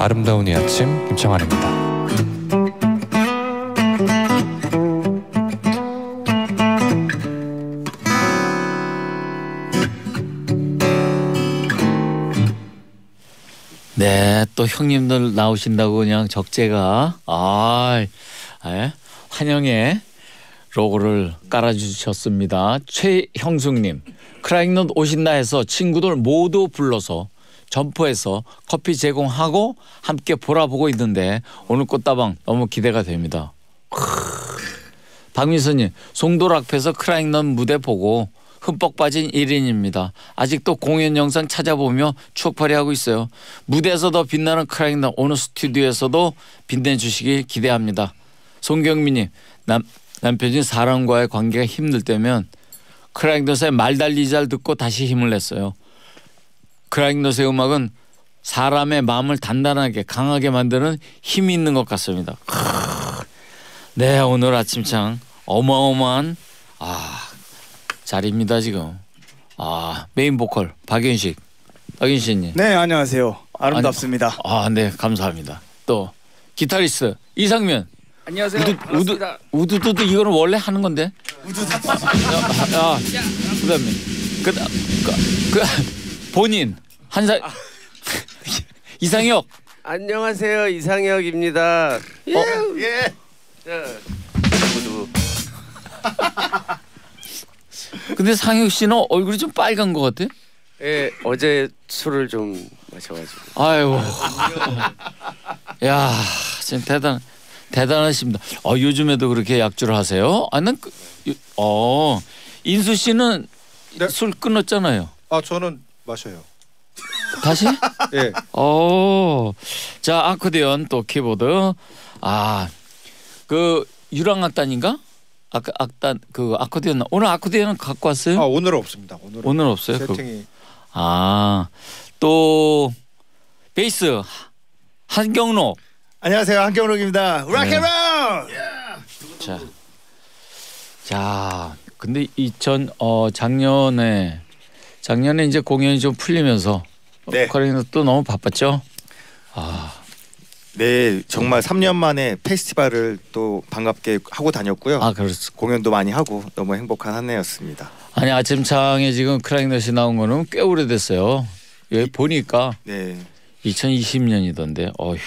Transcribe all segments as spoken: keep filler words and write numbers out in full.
아름다운 이 아침 김창완입니다. 네, 또 형님들 나오신다고 그냥 적재가 아, 예? 환영의 로고를 깔아주셨습니다. 최형숙님, 크라잉넛 오신다 해서 친구들 모두 불러서 점포에서 커피 제공하고 함께 보라보고 있는데 오늘 꽃다방 너무 기대가 됩니다. 박민선님, 송도 락페에서 크라잉넛 무대 보고 흠뻑 빠진 일 인입니다. 아직도 공연 영상 찾아보며 추억팔이 하고 있어요. 무대에서 더 빛나는 크라잉넛 오늘 스튜디오에서도 빛내주시길 기대합니다. 송경민님, 남, 남편이 사람과의 관계가 힘들 때면 크라잉넛의 말달리자를 듣고 다시 힘을 냈어요. 크라잉넛의 음악은 사람의 마음을 단단하게 강하게 만드는 힘이 있는 것 같습니다. 네, 오늘 아침창 어마어마한 아 자리입니다 지금. 아 메인 보컬 박윤식, 박윤식님. 네, 안녕하세요. 아름답습니다. 아, 네, 감사합니다. 또 기타리스트 이상면. 안녕하세요. 우드, 반갑습니다. 우드, 우드도 이거는 원래 하는 건데. 우드. 아, 그다음에 그, 그, 그 본인 한살 아. 이상혁. 안녕하세요. 이상혁입니다. 예. 어? 예. 자, 우드. 근데 상혁 씨는 얼굴이 좀 빨간 것 같아. 예, 어제 술을 좀 마셔가지고. 아이고. 야, 진짜 대단 대단하십니다. 어, 요즘에도 그렇게 약주를 하세요? 아, 난 그, 어 인수 씨는 네. 술 끊었잖아요. 아 저는 마셔요. 다시? 예. 어, 자 아코디언 또 키보드. 아, 그 유랑악단인가? 아까 악단 그 아코디언 오늘 아코디언은 갖고 왔어요? 아 오늘은 없습니다. 오늘은 오늘 없어요. 세팅이. 그, 아, 또 베이스 한경록. 안녕하세요, 한경록입니다. 락앤롤. 자, 자, 근데 이천 어 작년에 작년에 이제 공연이 좀 풀리면서 네. 크라잉넛 또 너무 바빴죠. 아, 네, 정말 삼 년 만에 페스티벌을 또 반갑게 하고 다녔고요. 아 그렇습니다. 공연도 많이 하고 너무 행복한 한 해였습니다. 아니 아침창에 지금 크라잉넛이 나온 거는 꽤 오래됐어요. 여기 보니까 네. 이천이십 년이던데. 어휴.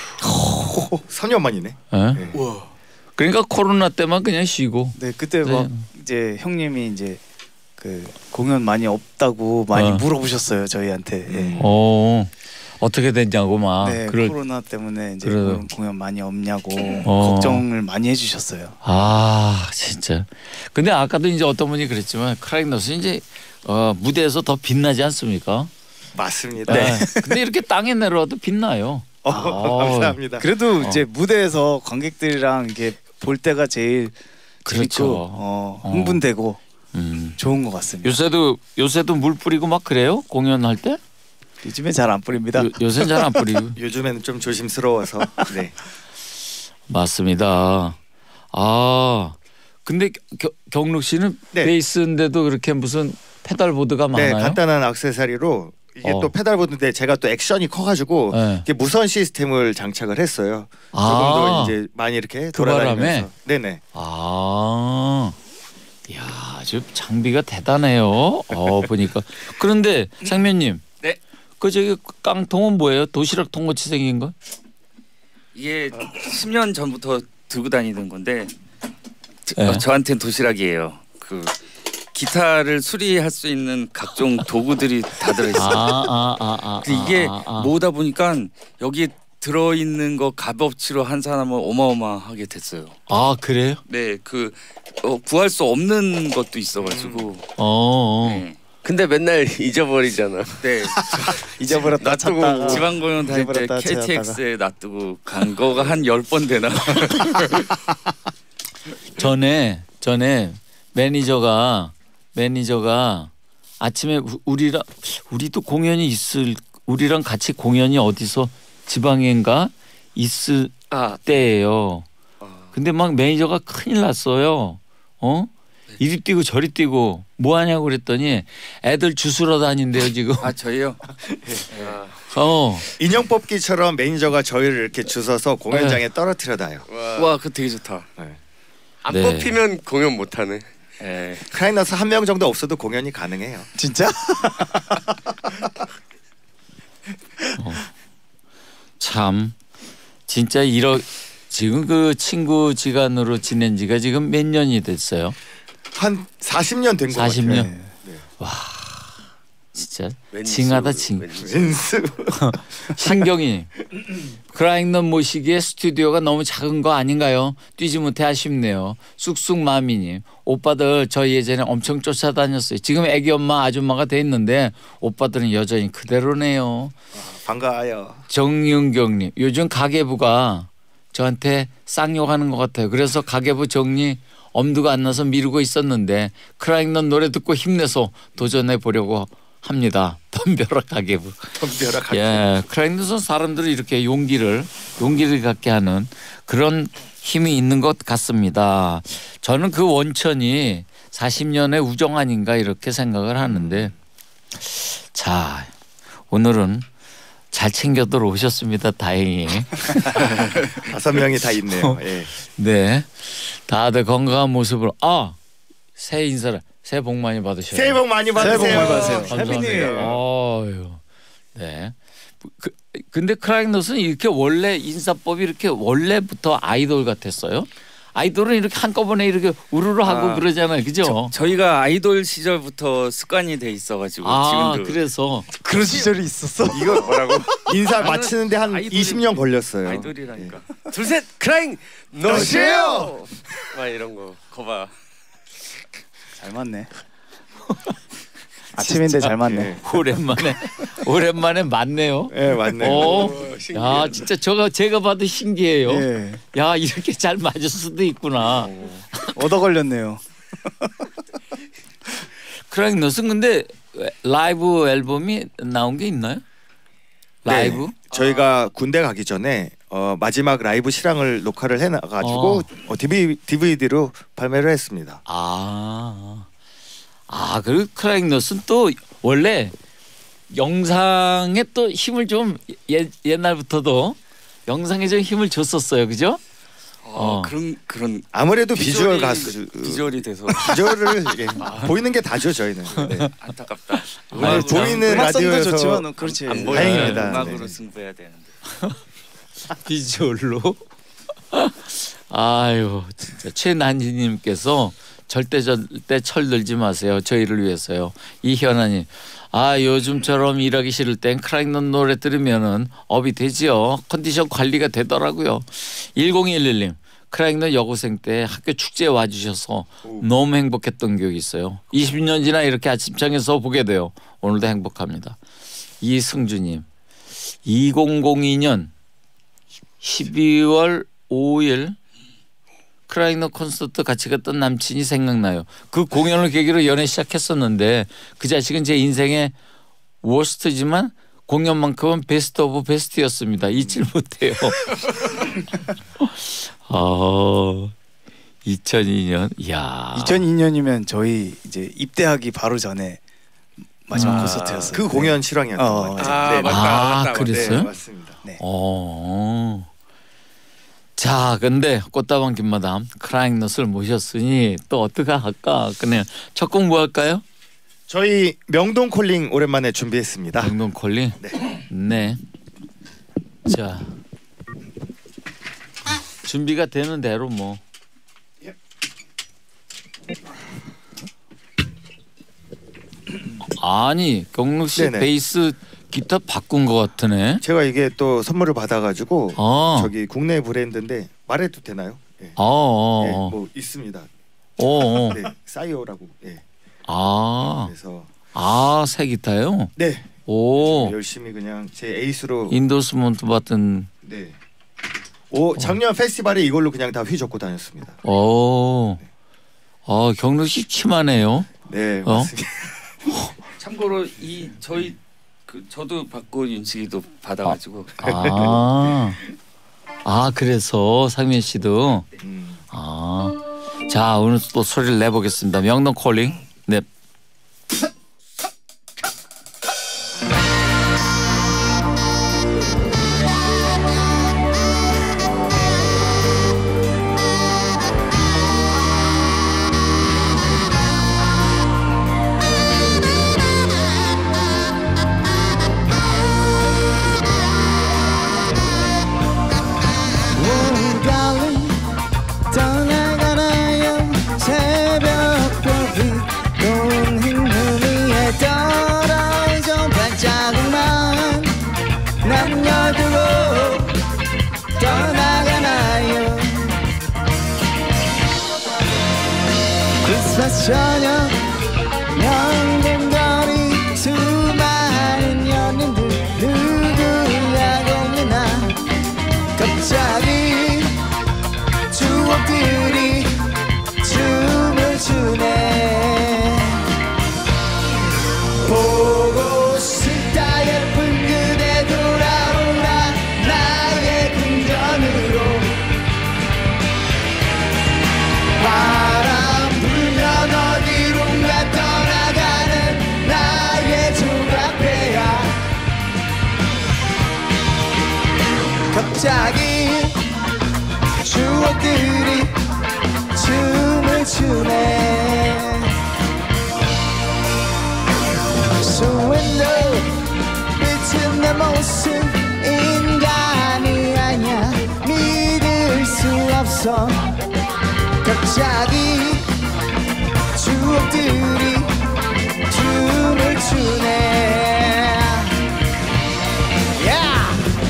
삼 년 만이네. 네? 네. 우와. 그러니까 코로나 때만 그냥 쉬고. 네, 그때 네. 막 이제 형님이 이제 그 공연 많이 없다고 많이 어. 물어보셨어요 저희한테. 예. 어, 어떻게 됐냐고 막. 네, 그럴 코로나 때문에 이제 그래도- 공연, 공연 많이 없냐고 어. 걱정을 많이 해주셨어요. 아 진짜. 근데 아까도 이제 어떤 분이 그랬지만 크라잉넛은 이제 어, 무대에서 더 빛나지 않습니까? 맞습니다. 네. 근데 이렇게 땅에 내려와도 빛나요. 어, 아, 감사합니다. 그래도 어. 이제 무대에서 관객들이랑 이게 볼 때가 제일 그렇죠. 재밌고 어, 어. 흥분되고 음. 좋은 것 같습니다. 요새도 요새도 물 뿌리고 막 그래요? 공연할 때? 요즘에 잘 안 뿌립니다. 요, 요새는 잘 안 뿌리고. 요즘에는 좀 조심스러워서. 네. 맞습니다. 아 근데 겨, 경록 씨는 네. 베이스인데도 그렇게 무슨 페달보드가 네, 많아요? 간단한 액세서리로 이게 어. 또 페달보드인데 제가 또 액션이 커가지고 네. 이게 무선 시스템을 장착을 했어요. 조금 아. 더 이제 많이 이렇게 그 바람에? 돌아다니면서. 네네. 아, 야, 아주 장비가 대단해요. 어 보니까. 그런데 상면님, 네. 그 저기 깡통은 뭐예요? 도시락 통같이 생긴 거? 이게 십 년 전부터 들고 다니던 건데 드- 네. 어, 저한테는 도시락이에요. 그 기타를 수리할 수 있는 각종 도구들이 다 들어있어요. 아, 아, 아, 아. 근데 이게 아, 아, 아. 모으다 보니까 여기에 들어있는 거 값어치로 한 사람은 어마어마하게 됐어요. 아 그래요? 네, 그 어, 구할 수 없는 것도 있어가지고. 어. 어. 네. 근데 맨날 잊어버리잖아. 네. 잊어버렸다 놔두고 찾다가 지방 공연 다닐 때 잊어버렸다 케이티엑스에 놔두고 간 거가 한 열 번 되나. 전에 전에 매니저가 매니저가 아침에 우- 우리랑 우리도 공연이 있을 우리랑 같이 공연이 어디서 지방인가 있을 아, 때예요. 근데 막 매니저가 큰일 났어요. 어? 이리 뛰고 저리 뛰고 뭐 하냐고 그랬더니 애들 주스러 다닌대요 지금. 아 저희요. 아, 어. 인형 뽑기처럼 매니저가 저희를 이렇게 주워서 공연장에 네. 떨어뜨려 놔요. 와, 그거 되게 좋다. 네. 안 네. 뽑히면 공연 못 하네. 예. 크라잉넛 한 명 정도 없어도 공연이 가능해요. 진짜? 참 진짜 이러 지금 그 친구지간으로 지낸 지가 지금 몇 년이 됐어요? 한 사십 년 된 거 같아요. 사십 년. 네. 진짜 왠지, 징하다 징. 왠지. 왠스. 신경이 크라잉넛 모시기에 스튜디오가 너무 작은 거 아닌가요? 뛰지 못해 아쉽네요. 쑥쑥마미님 오빠들 저 예전에 엄청 쫓아다녔어요. 지금 애기 엄마 아줌마가 돼 있는데 오빠들은 여전히 그대로네요. 반가워요. 정윤경님 요즘 가계부가 저한테 쌍욕하는 것 같아요. 그래서 가계부 정리 엄두가 안 나서 미루고 있었는데 크라잉넛 노래 듣고 힘내서 도전해 보려고 합니다. 덤벼라 가계부. 덤벼라 가계부. 예, 크라잉넛은 사람들을 이렇게 용기를 용기를 갖게 하는 그런 힘이 있는 것 같습니다. 저는 그 원천이 사십 년의 우정 아닌가 이렇게 생각을 하는데 자 오늘은 잘 챙겨들 오셨습니다. 다행히. 다섯 명이 다 있네요. 예. 네, 다들 건강한 모습으로 아 새해 인사를 새해 복 많이 받으셔요. 새해 복 많이 받으세요. 새해 복 많이 받으세요. 감사합니다. 해피 뉴 이어. 어유, 네. 그, 근데 크라잉넛은 이렇게 원래 인사법이 이렇게 원래부터 아이돌 같았어요. 아이돌은 이렇게 한꺼번에 이렇게 우르르 하고 아, 그러잖아요, 그죠? 저희가 아이돌 시절부터 습관이 돼 있어가지고 아 지금도 그래서 그런 시절이 있었어? 이거 뭐라고? 인사 나는 마치는데 한 아이돌이- 이십 년 걸렸어요. 아이돌이라니까. 둘셋 크라잉 너시에요. 막 이런 거 거봐. 잘 맞네. 아침인데 잘 맞네. 예. 오랜만에 오랜만에 맞네요. 예, 맞네요. 어, 야 진짜 저가 제가 봐도 신기해요. 예. 야 이렇게 잘 맞을 수도 있구나. 얻어 걸렸네요. 크라잉넛은 근데 라이브 앨범이 나온 게 있나요? 라이브? 네, 저희가 군대 가기 전에 어, 마지막 라이브 실황을 녹화를 해놔가지고 어. 어, 디비디로 발매를 했습니다. 아, 아 그리고 크라잉넛은 또 원래 영상에 또 힘을 좀 예, 옛날부터도 영상에 좀 힘을 줬었어요, 그죠? 어, 어. 그런 그런 아무래도 비주얼 비주얼이- 가수 비주얼이 돼서 비주얼을 예, 보이는 게 다죠 저희는. 네. 안타깝다. 아, 보이는 음악성도 라디오에서 좋지만 그렇지. 안 예. 보여요. 다행입니다. 음악으로 네. 승부해야 되는데. 비주얼로. 아유 진짜 최난지님께서 절대 절대 철들지 마세요. 저희를 위해서요. 이현아님. 아 요즘처럼 일하기 싫을 땐 크라잉넛 노래 들으면은 업이 되지요. 컨디션 관리가 되더라고요. 일공일일님 크라잉넛 여고생 때 학교 축제에 와주셔서 너무 행복했던 기억이 있어요. 이십 년 지나 이렇게 아침장에서 보게 돼요. 오늘도 행복합니다. 이승주님 이천이 년 십이월 오일 크라잉넛 콘서트 같이 갔던 남친이 생각나요. 그 공연을 계기로 연애 시작했었는데 그 자식은 제 인생의 워스트지만 공연만큼은 베스트 오브 베스트였습니다. 잊질 못해요. 아, 이천이 년. 이야. 이천이 년이면 저희 이제 입대하기 바로 전에 마지막 아, 콘서트였어요. 그 공연 실황이었던 어, 것 같아요. 아, 네, 맞다, 아, 맞다, 맞다. 그랬어요? 네, 맞습니다. 네. 어. 자, 근데 꽃다방 김마담 크라잉넛을 모셨으니 또 어떻게 할까? 그냥 첫 곡 뭐 할까요? 저희 명동 콜링 오랜만에 준비했습니다. 명동 콜링. 네. 네. 자. 준비가 되는 대로 뭐. 아니 경록 씨 네네. 베이스 기타 바꾼 것 같으네. 제가 이게 또 선물을 받아가지고 아, 저기 국내 브랜드인데 말해도 되나요? 예. 어, 어, 예, 어, 뭐 있습니다. 어, 어. 네, 사이오라고. 예. 아, 그래서 아, 새 기타요? 네 오, 열심히 그냥 제 에이스로. 인도스먼트 받은. 네. 오 작년 페스티벌에 이걸로 그냥 다 휘젓고 다녔습니다. 오, 아 경록 씨 키만해요. 네 어? 맞습니다. 참고로 이 저희 그 저도 받고 윤식이도 받아가지고 아, 아 그래서 상민 씨도. 음. 아, 자 오늘 또 소리를 내보겠습니다. 명동 콜링. 네. 저녁 명동거리 수많은 연인들 누구야 공연아 갑자기 추억들이 춤을 추네 보고 싶다 예쁜 그대 돌아오라 나의 궁전으로 바람 불면 어디론가 떠나가는 나의 조각배야 갑자기 추억들이 춤을 추네 So window 비친 내 모습 인간이 아니야 믿을 수 없어 갑자기 추억들이 춤을 추네 yeah!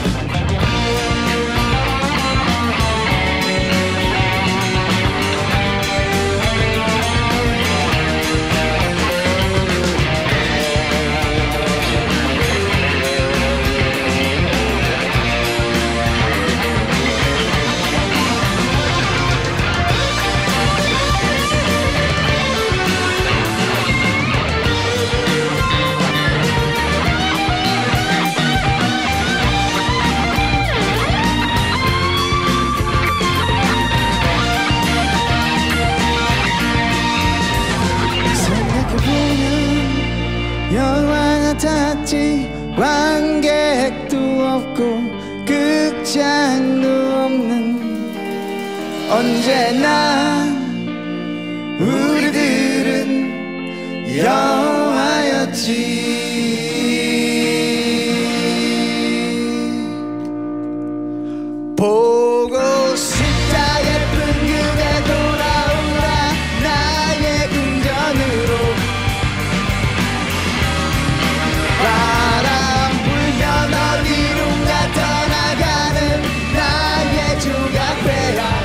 영화 같았지 관객도 없고 극장도 없는 언제나 우리들은 영화였지 보고 싶다 예쁜 그대 돌아오라 나의 궁전으로 바람 불면 어디론가 떠나가는 나의 조각배야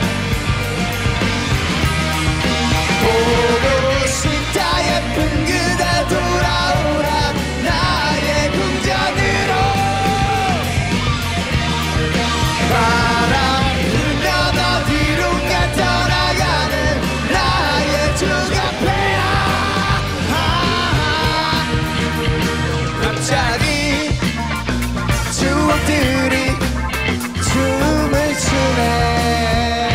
보고 싶다 예쁜 그대 돌아오라 나의 궁전으로 바람 불면 어디론가 떠나가는 나의 조각배야 갑자기 추억들이 춤을 추네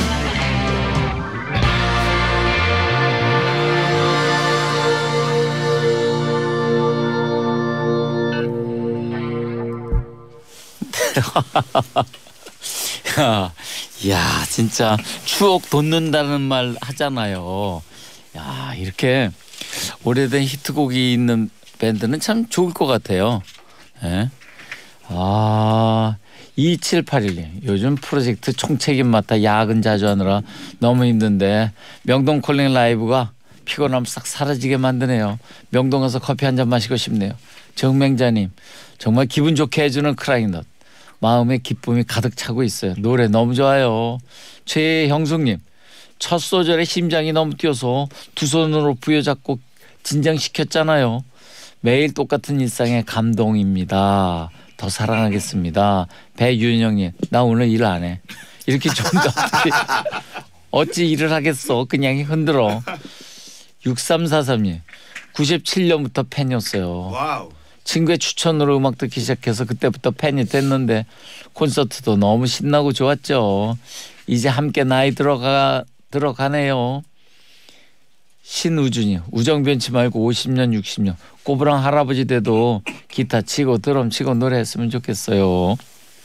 야, 야, 진짜 추억 돋는다는 말 하잖아요. 야, 이렇게 오래된 히트곡이 있는 밴드는 참 좋을 것 같아요. 예? 아, 이칠팔일 요즘 프로젝트 총책임 맡아 야근 자주 하느라 너무 힘든데 명동 콜링 라이브가 피곤함 싹 사라지게 만드네요. 명동 가서 커피 한 잔 마시고 싶네요. 정맹자님 정말 기분 좋게 해주는 크라잉넛 마음에 기쁨이 가득 차고 있어요. 노래 너무 좋아요. 최형숙님 첫 소절에 심장이 너무 뛰어서 두 손으로 부여잡고 진정시켰잖아요. 매일 똑같은 일상의 감동입니다. 더 사랑하겠습니다. 배윤영님 나 오늘 일 안 해. 이렇게 좋은데 어떻게 어찌 일을 하겠어. 그냥 흔들어. 육삼사삼님 구십칠 년부터 팬이었어요. 와우. 친구의 추천으로 음악 듣기 시작해서 그때부터 팬이 됐는데 콘서트도 너무 신나고 좋았죠. 이제 함께 나이 들어가 들어가네요. 신우준이 우정 변치 말고 오십 년 육십 년 꼬부랑 할아버지 돼도 기타 치고 드럼 치고 노래했으면 좋겠어요.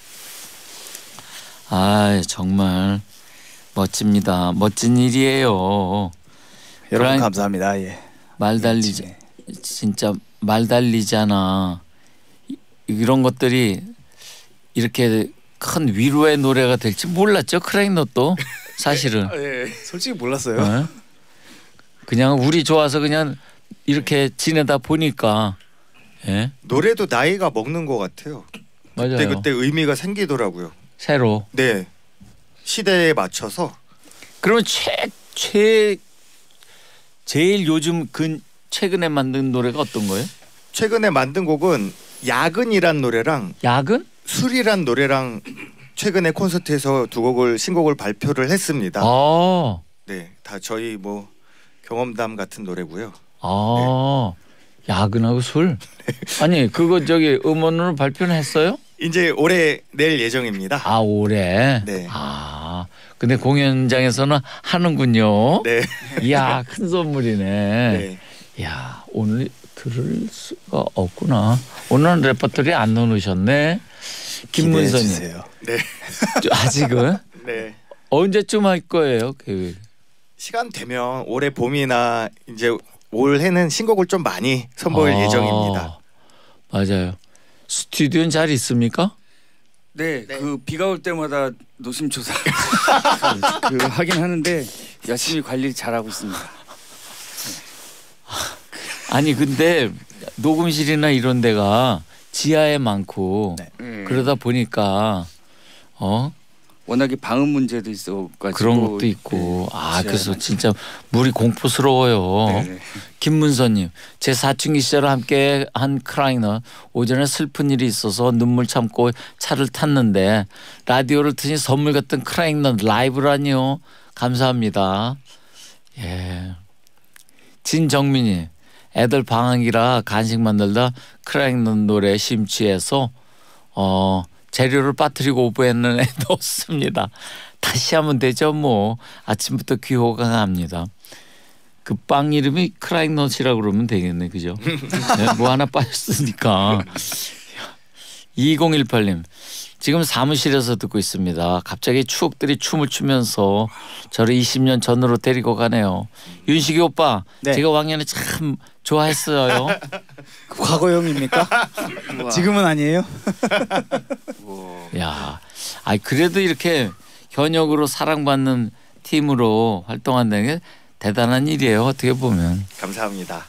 아 정말 멋집니다. 멋진 일이에요. 여러분 감사합니다. 예. 말 달리지 진짜 말 달리잖아. 이런 것들이 이렇게 큰 위로의 노래가 될지 몰랐죠. 크라잉넛도 사실은. 예. 솔직히 몰랐어요. 네? 그냥 우리 좋아서 그냥 이렇게 지내다 보니까 예? 노래도 나이가 먹는 것 같아요. 맞아요. 그때 그때 의미가 생기더라고요. 새로. 네. 시대에 맞춰서. 그러면 최, 최 제일 요즘 근 최근에 만든 노래가 어떤 거예요? 최근에 만든 곡은 야근이란 노래랑 야근? 술이란 노래랑 최근에 콘서트에서 두 곡을 신곡을 발표를 했습니다. 아, 네, 다 저희 뭐 경험담 같은 노래고요. 아, 야근하고 술? 아니 그거 저기 음원으로 발표는 했어요? 이제 올해 낼 예정입니다. 아 올해. 네. 아 근데 공연장에서는 하는군요. 네. 이야 큰 선물이네. 네. 야 오늘 들을 수가 없구나. 오늘은 레퍼토리 안 넣으셨네. 김문선님. 기대해주세요. 네. 아직은 네. 언제쯤 할 거예요? 계획. 시간 되면 올해 봄이나 이제 올해는 신곡을 좀 많이 선보일 아, 예정입니다. 맞아요. 스튜디오는 잘 있습니까? 네, 그 비가 올 때마다 노심초사 그, 그 하긴 하는데 열심히 관리 잘하고 있습니다. 아니 근데 녹음실이나 이런 데가 지하에 많고 네. 네. 그러다 보니까 어 워낙에 방음 문제도 있어가지고 그런 것도 있고 네, 아 지하에 그래서 많이- 진짜 물이 공포스러워요. 네네. 김문선님 제 사춘기 시절 함께 한 크라이너 오전에 슬픈 일이 있어서 눈물 참고 차를 탔는데 라디오를 트니 선물 같은 크라이너 라이브라니요. 감사합니다. 예. 진정민이 애들 방학이라 간식 만들다 크라이너 노래 심취해서 어 재료를 빠뜨리고 오브에는 넣었습니다. 다시 하면 되죠 뭐. 아침부터 귀호강합니다. 그 빵 이름이 크라이넛이라고 그러면 되겠네 그죠? 네, 뭐 하나 빠졌으니까. 이공일팔 님 지금 사무실에서 듣고 있습니다. 갑자기 추억들이 춤을 추면서 저를 이십 년 전으로 데리고 가네요. 윤식이 오빠 네. 제가 왕년에 참 좋아했어요. 과거형입니까? 지금은 아니에요? 야, 아 그래도 이렇게 현역으로 사랑받는 팀으로 활동한다는 게 대단한 일이에요. 어떻게 보면. 감사합니다.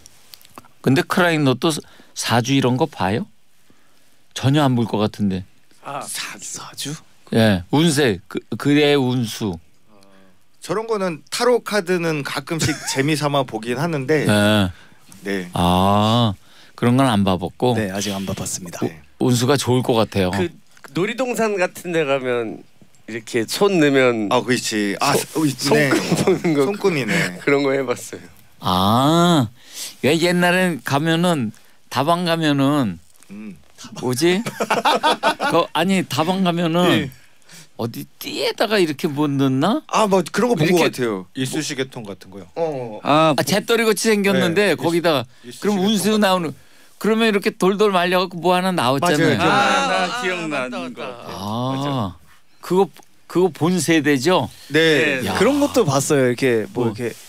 근데 크라잉넛도 사주 이런 거 봐요? 전혀 안 볼 것 같은데. 사주? 예, 운세 그 그의 운수. 저런 거는 타로 카드는 가끔씩 재미삼아 보긴 하는데 예. 네. 아 그런 건 안 봐봤고 네, 아직 안 봐봤습니다. 네. 운수가 좋을 것 같아요. 그 놀이동산 같은 데 가면 이렇게 손 넣으면 아 그렇지. 아 손- 네. 손금 보는 거 손금이네. 그런 거 해봤어요. 아, 왜 옛날엔 가면은 다방 가면은 음. 뭐지? 그, 아니 다방 가면은 네. 어디 띠에다가 이렇게 못 넣나? 아 뭐 그런 거 본 것 이렇게- 같아요. 이쑤시개통 같은 거요. 어. 아, 아, 재떨이 같이 생겼는데 네, 거기다가 이쑤- 그럼 이쑤시개통 운수 같은 나오는 그러면 이렇게 돌돌 말려갖고 뭐 하나 나왔잖아요. 맞아요. 아, 나 아, 기억나는 거. 아, 그거 그거 본 세대죠? 네. 네. 야. 그런 것도 봤어요. 이렇게 뭐, 뭐. 이렇게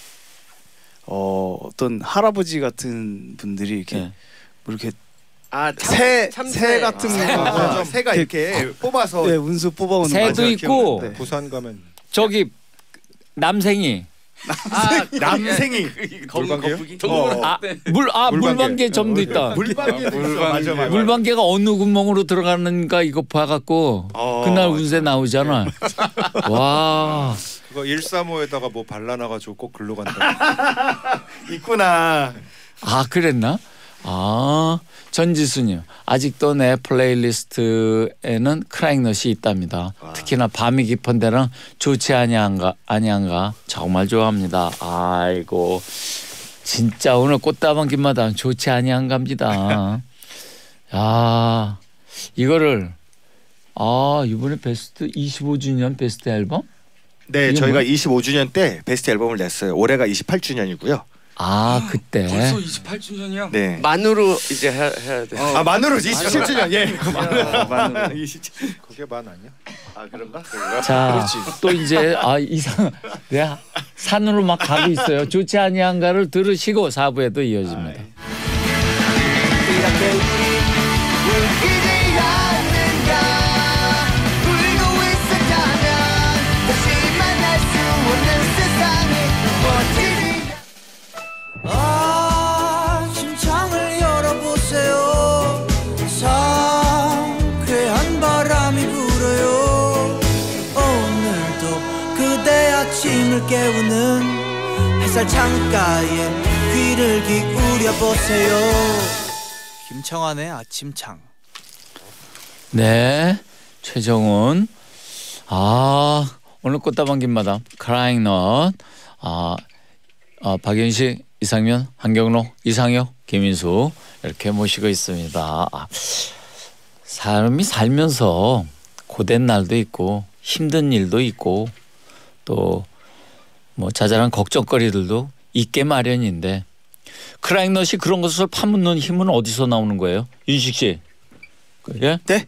어 어떤 할아버지 같은 분들이 이렇게 네. 뭐 이렇게 아, 참- 새, 참새. 새 같은 아, 거 좀 새가 이렇게 뽑아서 네, 운수 뽑아오는 새도 맞아요. 있고 네. 부산 가면 저기 남생이 아, 남생이 물방개요? 어. 아, 물, 아 물방개. 물방개 점도 있다. 물방개도 있어. 물방개. 맞아 맞아. 물방개가 어느 구멍으로 들어가는가 이거 봐갖고 어, 그날 운세 나오잖아. 와, 그거 일삼오에다가 뭐 발라놔가지고 꼭 글로 간다. 있구나. 아 그랬나? 아 전지수님 아직도 내 플레이리스트에는 크라잉넛이 있답니다. 특히나 밤이 깊은 데는 좋지 아니한가 아니한가 정말 좋아합니다. 아이고 진짜 오늘 꽃다방 김마당 좋지 아니한갑니다. 야 이거를 아 이번에 베스트 이십오 주년 베스트 앨범? 네, 이게 저희가 뭐야? 이십오 주년 때 베스트 앨범을 냈어요. 올해가 이십팔 주년이고요. 아 그때 벌써 이십팔 주년이야? 네. 만으로 이제 해야, 해야 돼. 아 만으로 이십칠 주년. 예. 만으로. 이십칠. 그게 만 아니야? 아 그런가? 그런가? 자, 또 이제 아 이상 내가 산으로 막 가고 있어요. 좋지 아니한가를 들으시고 사 부에도 이어집니다. 이렇게 우리 울기지 않는다. 울고 있었다면 다시 만날 수 없는 세상이 멋지니. 아, 심장을 열어보세요. 상쾌한 바람이 불어요. 오늘도 그대 아침을 깨우는 햇살 창가에 귀를 기울여 보세요. 김청환의 아침창. 네, 최정훈. 아, 오늘 꽃다방 김마담 크라잉 넛. 아, 아 박연식, 이상면, 한경록, 이상혁, 김인수 이렇게 모시고 있습니다. 아, 사람이 살면서 고된 날도 있고 힘든 일도 있고 또 뭐 자잘한 걱정거리들도 있게 마련인데 크라잉 넛이 그런 것을 파묻는 힘은 어디서 나오는 거예요? 윤식 씨. 그래? 네?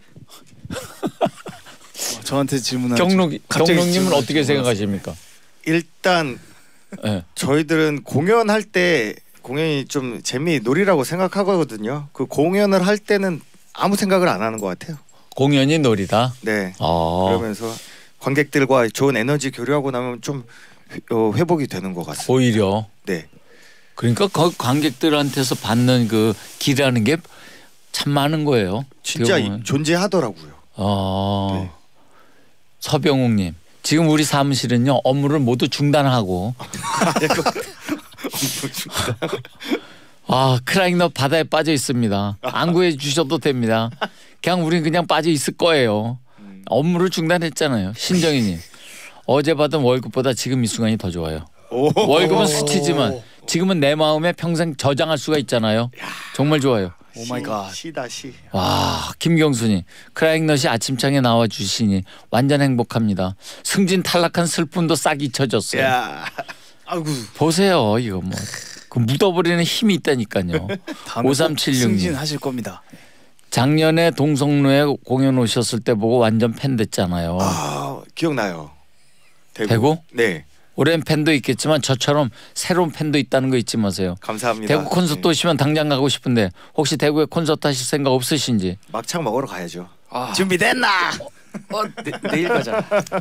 저한테 질문하죠. 경록 갑자기 경록님은 질문을 어떻게 주셔서. 생각하십니까? 일단 네. 저희들은 공연할 때 공연이 좀 재미 놀이라고 생각하거든요. 그 공연을 할 때는 아무 생각을 안 하는 것 같아요. 공연이 놀이다. 네. 어. 그러면서 관객들과 좋은 에너지 교류하고 나면 좀 회- 어, 회복이 되는 것 같습니다. 오히려. 네. 그러니까 거 관객들한테서 받는 그 기라는 게 참 많은 거예요. 진짜 어떻게 이- 보면. 존재하더라고요. 어. 네. 서병욱님, 지금 우리 사무실은요 업무를 모두 중단하고. 아, 크라잉 넛 바다에 빠져 있습니다. 안 구해 주셔도 됩니다. 그냥 우린 그냥 빠져 있을 거예요. 업무를 중단했잖아요. 신정희님, 어제 받은 월급보다 지금 이 순간이 더 좋아요. 월급은 수치지만 지금은 내 마음에 평생 저장할 수가 있잖아요. 정말 좋아요. 오 마이 갓. 시다 시. 와, 김경순이 크라잉 넛이 아침창에 나와 주시니 완전 행복합니다. 승진 탈락한 슬픔도 싹 잊혀졌어요. 야. 아이고. 보세요, 이거 뭐 그 묻어버리는 힘이 있다니까요. 다음에 오삼칠육 님. 승진하실 겁니다. 작년에 동성로에 공연 오셨을 때 보고 완전 팬 됐잖아요. 아, 기억나요. 대구? 대구? 네. 오랜 팬도 있겠지만 저처럼 새로운 팬도 있다는 거 잊지 마세요. 감사합니다. 대구 콘서트 네. 오시면 당장 가고 싶은데 혹시 대구에 콘서트 하실 생각 없으신지? 막창 먹으러 가야죠. 아, 준비됐나? 어, 내, 내일 가자.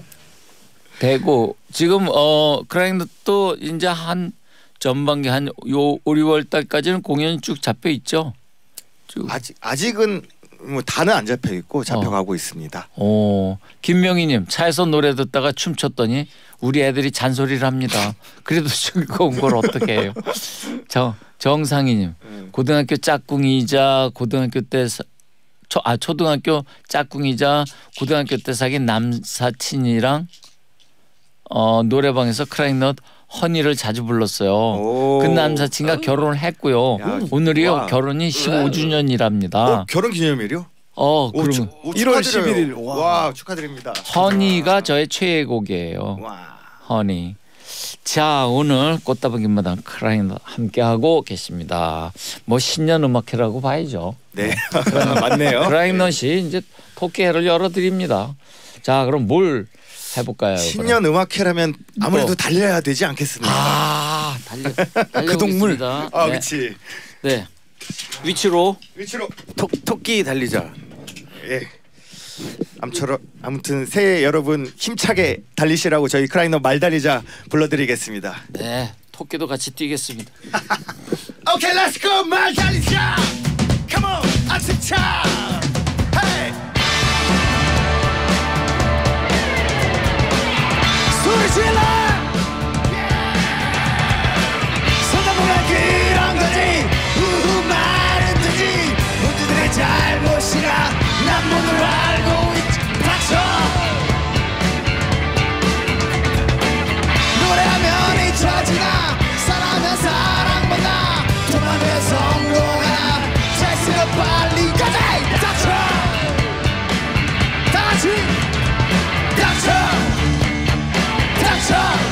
대구 지금 어 크라잉 넛도 이제 한 전반기 한 요 오, 유월 달까지는 공연이 쭉 잡혀 있죠. 쭉. 아직 아직은 뭐 다는 안 잡혀 있고 잡혀가고 어. 있습니다. 오, 김명희님, 차에서 노래 듣다가 춤췄더니 우리 애들이 잔소리를 합니다. 그래도 즐거운 걸 어떻게 해요? 정 정상희님, 음. 고등학교 짝꿍이자 고등학교 때 사, 초, 아 초등학교 짝꿍이자 고등학교 때 사귄 남사친이랑 어 노래방에서 크라잉 넛 허니를 자주 불렀어요. 오. 그 남사친과 결혼을 했고요. 야, 오늘이요 와. 결혼이 십오 주년이랍니다. 어, 결혼 기념일이요? 어, 오, 그러면 축- 오, 일월 축하드려요. 십일일. 와. 와, 축하드립니다. 허니가 저의 최애곡이에요. 와. 허니. 자, 오늘 꽃다발 김마당 크라잉 넛 함께하고 계십니다. 뭐 신년 음악회라고 봐야죠. 네. 맞네요. 크라잉 넛이 이제 토끼회를 열어드립니다. 자, 그럼 뭘 해볼까요? 신년 음악회라면 아무래도 뭐. 달려야 되지 않겠습니까? 아, 달려, 그 동물. 달려보겠습니다. 아, 네. 그렇지. 네. 위치로. 위치로. 토, 토끼 달리자. 예. 암처럼 아무튼 새해 여러분 힘차게 달리시라고 저희 크라잉넛 말달리자 불러드리겠습니다. 네. 토끼도 같이 뛰겠습니다. 오케이, 렛츠 고 말달리자. Come on, 아침차. Hey. 소리 질러 손잡으면 그런 거지 우후 말은 되지 모두들의 잘못이라 난 모두 알고 있지 닥쳐 노래하면 잊혀지나 사랑하면 사랑받나 도망에 성공하나 잘쓰고 빨리 가자 닥쳐 다같이 닥쳐 닥쳐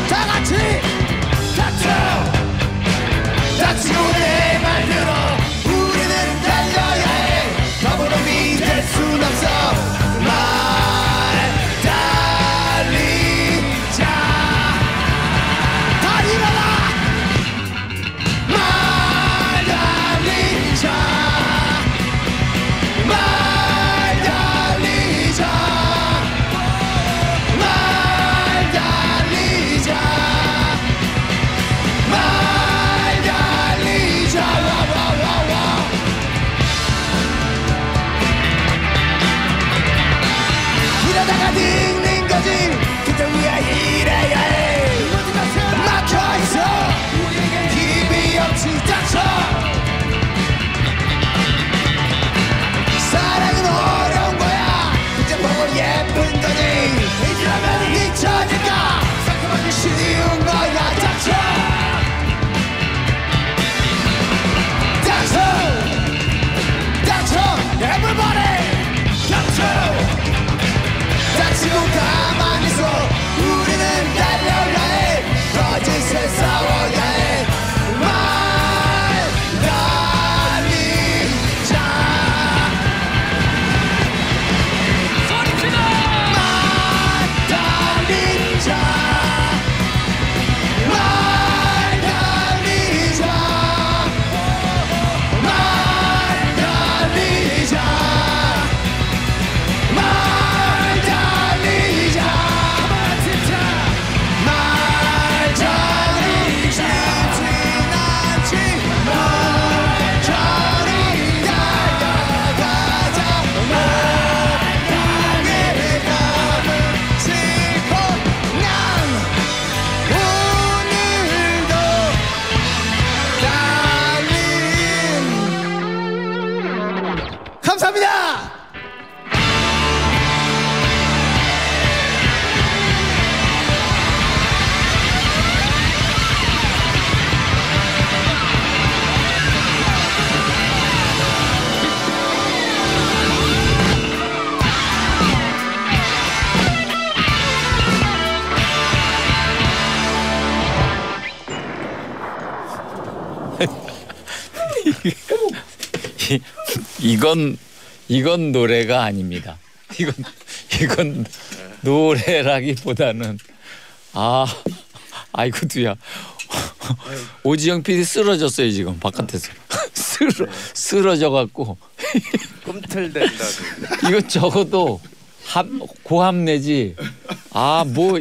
이건 이건 노래가 아닙니다. 이건 이건 노래라기보다는 아 아이고 두야 오지영 피디 쓰러졌어요 지금 바깥에서 쓰러 쓰러져 갖고 꿈틀댄다. 이거 적어도 함 고함 내지 아 뭐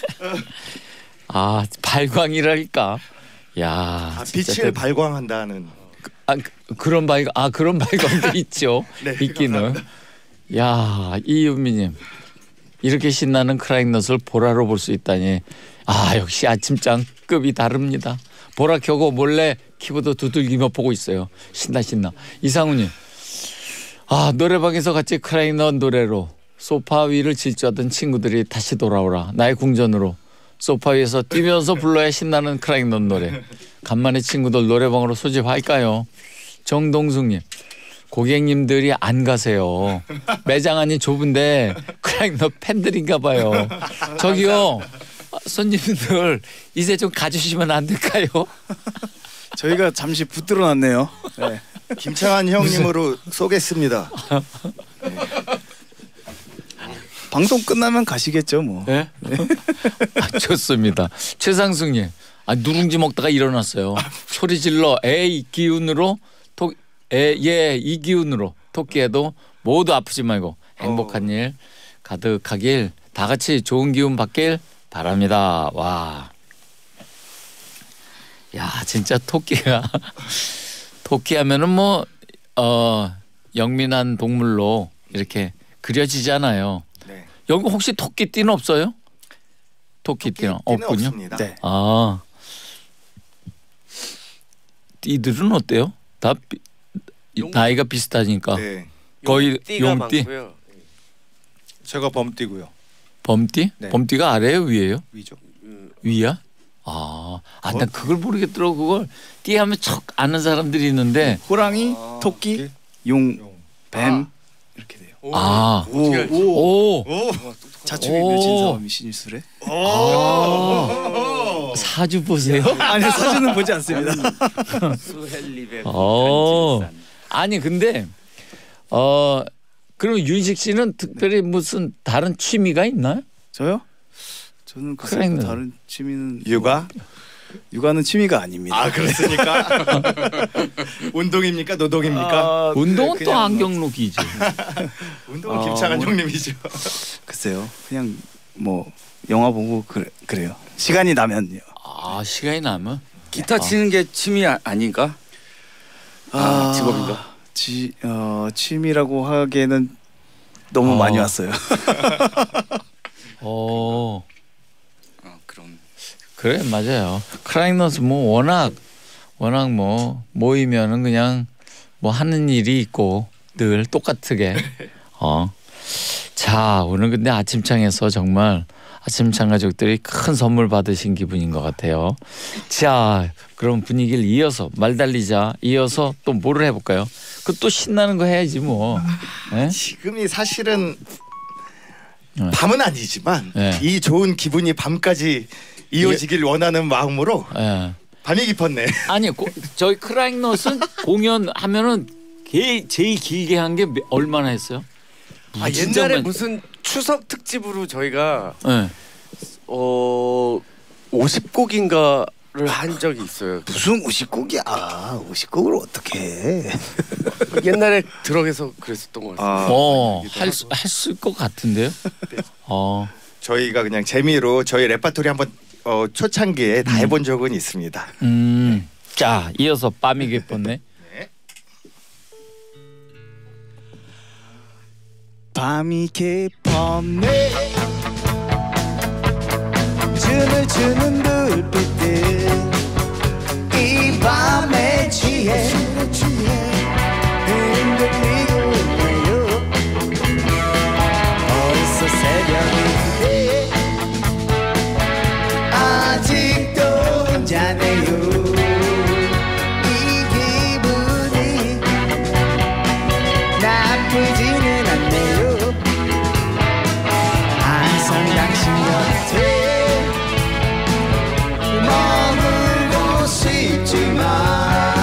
아 발광이랄까 야 아, 진짜 빛을 대- 발광한다는. 아 그- 그런 발광 아 그런 발광도 있죠. 네, 있기는. 야 이윤미님 이렇게 신나는 크라잉넛을 보라로 볼 수 있다니 아 역시 아침장급이 다릅니다. 보라 켜고 몰래 키보드 두들기며 보고 있어요. 신나 신나. 이상우님 아 노래방에서 같이 크라잉넛 노래로 소파 위를 질주하던 친구들이 다시 돌아오라. 나의 궁전으로 소파 위에서 뛰면서 불러야 신나는 크라잉넛 노래. 간만에 친구들 노래방으로 소집할까요? 정동숙님 고객님들이 안 가세요. 매장 안이 좁은데 크라잉넛 팬들인가 봐요. 저기요 손님들 이제 좀 가주시면 안 될까요? 저희가 잠시 붙들어놨네요. 네. 김창완 형님으로 쏘겠습니다. 방송 끝나면 가시겠죠 뭐. 네? 아, 좋습니다. 최상승님 아, 누룽지 먹다가 일어났어요. 소리 질러 에이 기운으로 예이 기운으로 토끼에도 모두 아프지 말고 행복한 일 가득하길 다 같이 좋은 기운 받길 바랍니다. 와, 야 진짜 토끼가 토끼 하면은 뭐 어, 영민한 동물로 이렇게 그려지잖아요. 네. 여기 혹시 토끼띠는 없어요? 토끼띠는 띠는 없군요. 없습니다. 네. 아 띠들은 어때요? 다 비, 용- 나이가 비슷하니까 네. 거의 띠가 용띠, 많고요. 제가 범띠고요. 범띠? 네. 범띠가 아래요, 위에요? 위죠. 음, 위야? 아, 아, 난 그걸 모르겠더라고. 그걸 띠하면 척 아는 사람들이 있는데 호랑이, 아, 토끼, 토끼? 용, 용. 뱀 이렇게 돼요. 아, 어떻게 알지? 오, 자축이 오. 묘진 사람이 신일수래? 아, 사주 보세요. 아니 사진은 보지 않습니다. 수헬리베. 어. 아니 근데 어 그럼 윤식 씨는 특별히 무슨 다른 취미가 있나요? 저요? 저는 그 크라잉넛. 다른 취미는 육아? 육아는 취미가 아닙니다. 아 그렇습니까? 운동입니까? 노동입니까? 아, 운동은 네, 또 그냥 안경로 기지. 운동은 아, 김창완 뭐- 형님이죠. 글쎄요. 그냥 뭐 영화 보고 그래, 그래요. 시간이 나면요. 아 시간이 나면 기타 치는 게 취미 아, 아닌가? 아, 직업인가? 지, 어, 취미라고 하기에는 너무 어. 많이 왔어요. 어 아, 그럼 그래 맞아요. 크라잉넛은 뭐 워낙 워낙 뭐 모이면은 그냥 뭐 하는 일이 있고 늘 똑같게 어. 자 오늘 근데 아침창에서 정말 아침창 가족들이 큰 선물 받으신 기분인 것 같아요. 자 그럼 분위기를 이어서 말 달리자 이어서 또 뭐를 해볼까요? 그 또 신나는 거 해야지 뭐. 네? 지금이 사실은 네. 밤은 아니지만 네. 이 좋은 기분이 밤까지 이어지길 원하는 마음으로 예. 밤이 깊었네. 아니 고, 저희 크라잉넛은 공연하면은 게, 제일 길게 한 게 얼마나 했어요? 아 진짜 옛날에 많- 무슨 추석 특집으로 저희가 예. 어 오십 곡인가를 한 적이 있어요. 무슨 오십곡이야. 오십곡을 어떻게 해. 옛날에 들어가서 그랬었던 것 같아요. 아, 어, 할수 것 같은데요? 어. 저희가 그냥 재미로 저희 레파토리 한번 어, 초창기에 다 해본 적은 있습니다. 음. 자, 이어서 밤이 깊었네. 밤이 깊었네. 춤을 추는 불빛들 이 밤에 취해 흔들리고 있네요. 벌써 새벽인데 아직도 혼자네요. 이 기분이 나쁘지는 않네요. 항상 당신 곁에 머물고 싶지만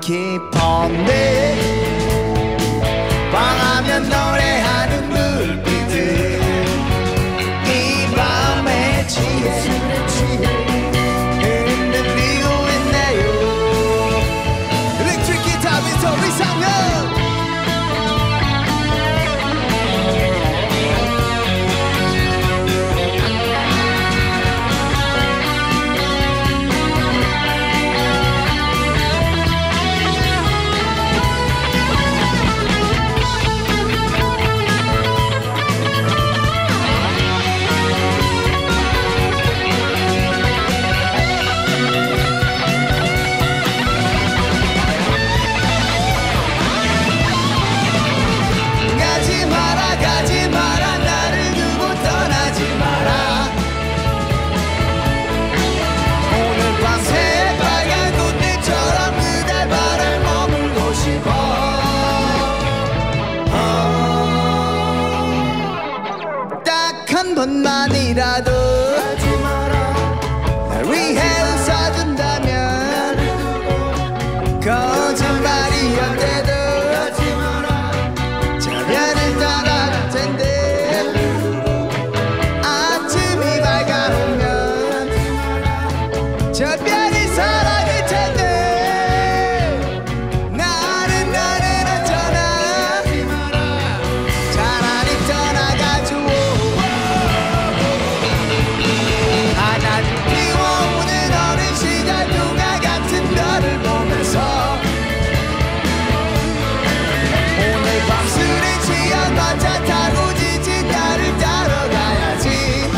깊었네 방하면 노래하는 불빛들 이 밤에 취해 흔들리고 있네요 일렉트릭 기타 미스터 이상형 가지 마라 가지 마라 나를 두고 떠나지 마라 오늘 밤 새빨간 꽃들처럼 그대 발을 머물고 싶어 딱 한 번만이라도 날 위해 웃어준다면 거짓말이었대도 저별을 떠나갈 텐데 아침이 밝아오면 저별이 사라질 텐데 나는 나는 어쩌나 차라리 떠나가죠 하나를 피워오는 어린 시절 동화 같은 너를 보면서 오늘 밤 술에 취한 마차 타고 지친 나를 따라가야지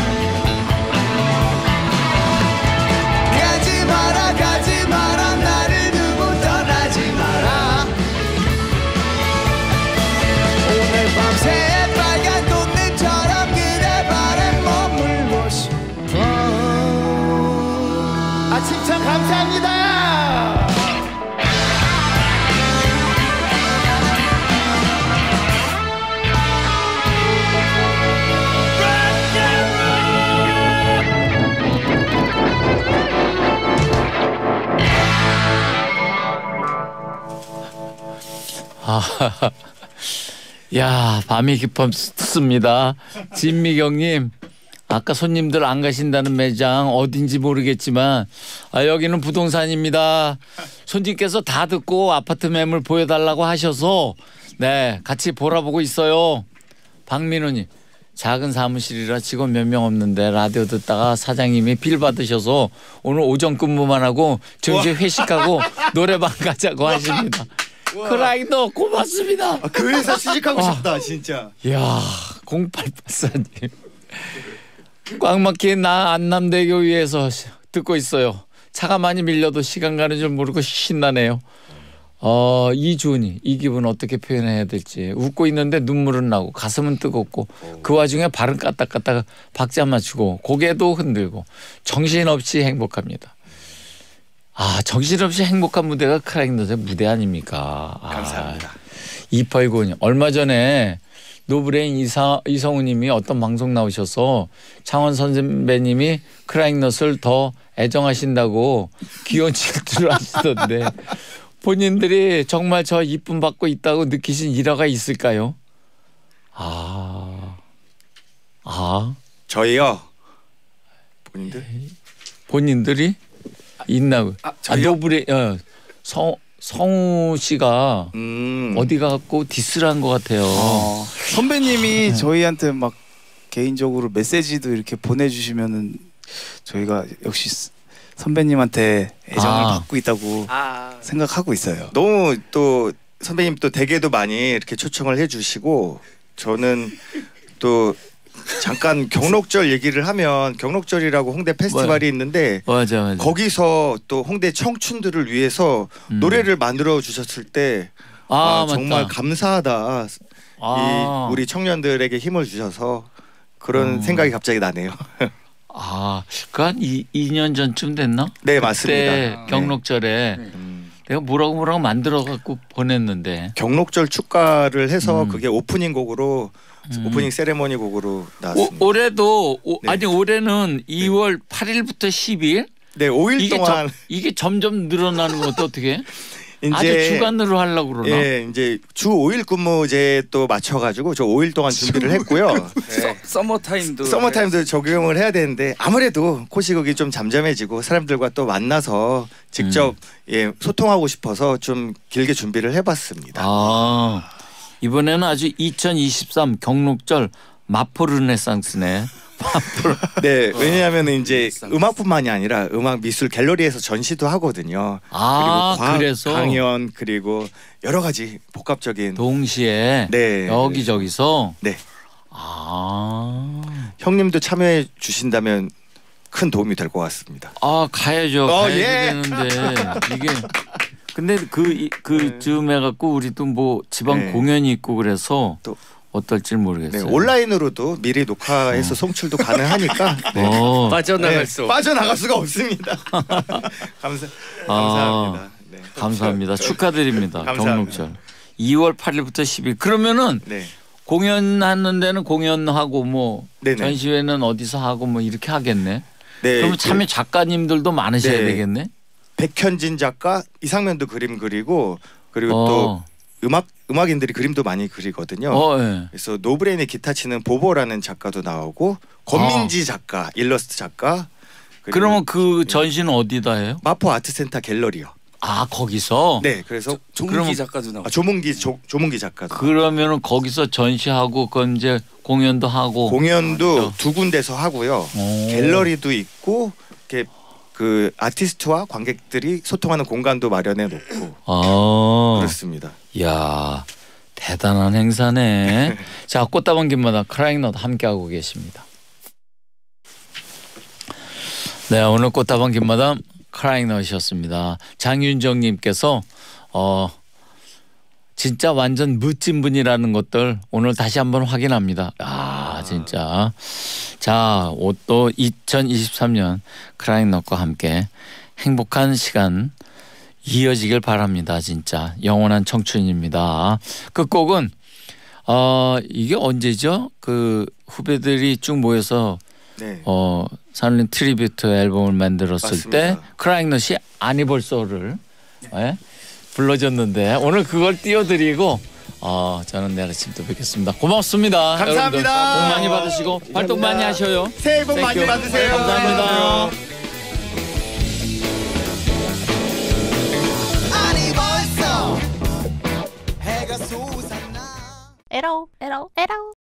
가지 마라 가지 마라 나를 두고 떠나지 마라 오늘 밤 새빨간 꽃잎처럼 그대 발에 머물고 싶어 아 칭찬 감사합니다 아, 야 밤이 깊었습니다. 진미경님 아까 손님들 안 가신다는 매장 어딘지 모르겠지만 아, 여기는 부동산입니다. 손님께서 다 듣고 아파트 매물 보여달라고 하셔서 네 같이 보라보고 있어요. 박민호님 작은 사무실이라 직원 몇 명 없는데 라디오 듣다가 사장님이 빌 받으셔서 오늘 오전 근무만 하고 정시 회식하고 노래방 가자고 하십니다. 크라잉너 고맙습니다. 아, 그 회사 취직하고 와. 싶다 진짜. 이야 공팔팔사님 꽉 막힌 나 안남대교 위에서 듣고 있어요. 차가 많이 밀려도 시간 가는 줄 모르고 신나네요. 어, 이주은이 이 기분 어떻게 표현해야 될지 웃고 있는데 눈물은 나고 가슴은 뜨겁고 그 와중에 발은 까딱까딱 박자 맞추고 고개도 흔들고 정신없이 행복합니다. 아 정신없이 행복한 무대가 크라잉넛의 무대 아닙니까? 아, 감사합니다. 이팔구오님 얼마 전에 노브레인 이사, 이성우님이 어떤 방송 나오셔서 창원 선배님이 크라잉넛을 더 애정하신다고 귀여운 질투를 하시던데 본인들이 정말 저 이쁨 받고 있다고 느끼신 일화가 있을까요? 아, 아 저희요. 본인들? 본인들이 있나? 아, 아 노브레 어, 성 성우 씨가 음. 어디 가고 디스를 한 것 같아요. 어, 선배님이 저희한테 막 개인적으로 메시지도 이렇게 보내주시면은 저희가 역시 선배님한테 애정을 아. 받고 있다고 아 생각하고 있어요. 너무 또 선배님 또 대게도 많이 이렇게 초청을 해주시고 저는 또 잠깐 경록절 얘기를 하면 경록절이라고 홍대 페스티벌이 뭐야? 있는데 맞아 맞아. 거기서 또 홍대 청춘들을 위해서 음. 노래를 만들어 주셨을 때 아, 아, 정말 맞다. 감사하다. 아. 이 우리 청년들에게 힘을 주셔서 그런 어. 생각이 갑자기 나네요. 아, 그한 이 년 전쯤 됐나? 네 그때 맞습니다. 경록절에 음. 내가 뭐라고 뭐라고 만들어 갖고 보냈는데. 경록절 축가를 해서 음. 그게 오프닝 곡으로 음. 오프닝 세레머니 곡으로 오, 나왔습니다. 올해도 오, 네. 아니 올해는 이월 팔일부터 십일 네, 오 일 이게 동안 점, 이게 점점 늘어나는 것도 어떻게? 이제 아주 주간으로 하려고 그러나? 예, 이제 주 오 일 근무제 또 맞춰가지고 저 오 일 동안 준비를 했고요. 네. 서머 타임도 서머 타임도 적용을 해야 되는데 아무래도 코시국이 좀 잠잠해지고 사람들과 또 만나서 직접 음. 예, 소통하고 싶어서 좀 길게 준비를 해봤습니다. 아 이번에는 아주 이천이십삼 경록절 마포 르네상스네. 네, 왜냐하면 이제 음악뿐만이 아니라 음악 미술 갤러리에서 전시도 하거든요. 아 그리고 과학 그래서 강연 그리고 여러 가지 복합적인 동시에 네. 여기저기서 네. 아, 형님도 참여해 주신다면 큰 도움이 될 것 같습니다. 아 가야죠. 어, 가야 예. 되는데 이게 근데 그 그쯤 해갖고 우리도 뭐 지방 네. 공연이 있고 그래서 또 어떨지 네, 모르겠어요. 온라인으로도 미리 녹화해서 송출도 가능하니까 네. 어. 빠져나갈 네, 수 없. 빠져나갈 수가 없습니다. 감사 감사합니다. 네. 감사합니다. 축하드립니다. 감사합니다. 경록절 이월 팔일부터 십일. 그러면은 네. 공연하는 데는 공연하고 뭐 네네. 전시회는 어디서 하고 뭐 이렇게 하겠네. 네. 그러면 참여 작가님들도 많으셔야 네. 되겠네. 백현진 작가 이상면도 그림 그리고 그리고 어. 또 음악 음악인들이 그림도 많이 그리거든요. 어, 예. 그래서 노브레인의 기타 치는 보보라는 작가도 나오고 권민지 작가 일러스트 작가 그리고 그러면 그 전시는 어디다 해요? 마포 아트센터 갤러리요. 아 거기서. 네, 그래서 종기 그러면- 작가도 나오고. 아, 조문기 조, 조문기 작가도 그러면은 거기서 전시하고 그건 이제 공연도 하고. 공연도 두 군데서 하고요. 오. 갤러리도 있고 이렇게 그 아티스트와 관객들이 소통하는 공간도 마련해 놓고 아. 그렇습니다. 이야 대단한 행사네. 자 꽃다방 김마다 크라잉넛 함께하고 계십니다. 네 오늘 꽃다방 김마다 크라잉넛이었습니다. 장윤정님께서 어 진짜 완전 멋진 분이라는 것들 오늘 다시 한번 확인합니다. 아 진짜. 자 또 이천이십삼 년 크라잉넛과 함께 행복한 시간 이어지길 바랍니다. 진짜 영원한 청춘입니다. 끝곡은 어 이게 언제죠? 그 후배들이 쭉 모여서 네. 어 산울림 트리뷰트 앨범을 만들었을 맞습니다. 때 크라잉넛이 아니벌서를 예? 불러줬는데 오늘 그걸 띄워드리고 어 저는 내일 아침 또 뵙겠습니다. 고맙습니다. 감사합니다. 여러분들 복 많이 받으시고 활동 많이 하셔요. 새해 복 많이 땡큐. 받으세요. 감사합니다. 아니 벌써 해가 솟았나 에러 에러 에러